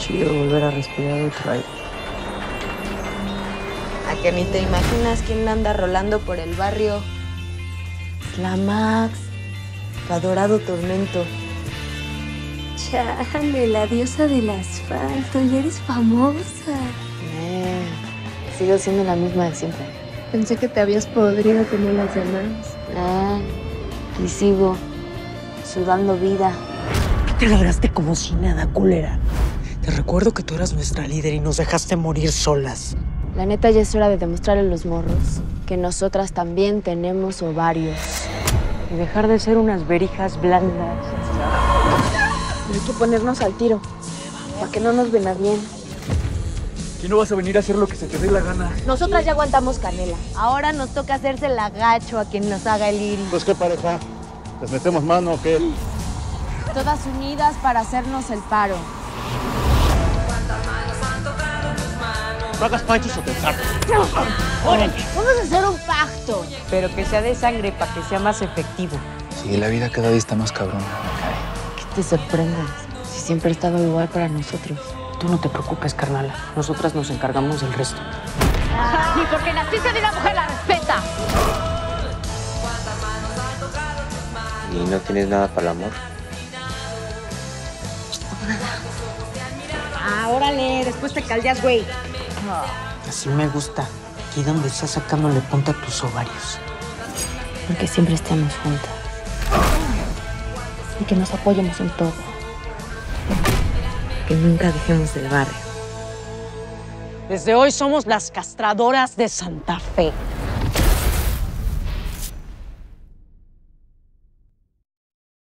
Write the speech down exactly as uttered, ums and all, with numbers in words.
chido volver a respirar otro aire. A que ni te imaginas quién anda rolando por el barrio. Es la Max, tu adorado tormento. Chale, la diosa del asfalto, ya eres famosa. Eh, sigo siendo la misma de siempre. Pensé que te habías podrido como las demás. Ah, y sigo sudando vida. Te largaste como si nada, culera. Te recuerdo que tú eras nuestra líder y nos dejaste morir solas. La neta ya es hora de demostrarle a los morros que nosotras también tenemos ovarios. Y dejar de ser unas verijas blandas. Hay que ponernos al tiro, para que no nos ven a bien. Aquí no vas a venir a hacer lo que se te dé la gana. Nosotras ya aguantamos canela. Ahora nos toca hacerse el agacho a quien nos haga el iris. Pues qué pareja, ¿les metemos mano o qué? Todas unidas para hacernos el paro. No hagas panchos o te saco. ¡Órale! Vamos a hacer un pacto. Pero que sea de sangre para que sea más efectivo. Sí, la vida cada día está más cabrona. Que te sorprendas, si siempre ha estado igual para nosotros. Tú no te preocupes, carnala. Nosotras nos encargamos del resto. Ni porque naciste de una mujer la respeta. ¿Y no tienes nada para el amor? Ah, órale, después te caldeas, güey. Así me gusta. Aquí donde estás sacándole punta a tus ovarios. Porque siempre estemos juntas. Y que nos apoyemos en todo. Que nunca dejemos el barrio. Desde hoy somos las castradoras de Santa Fe.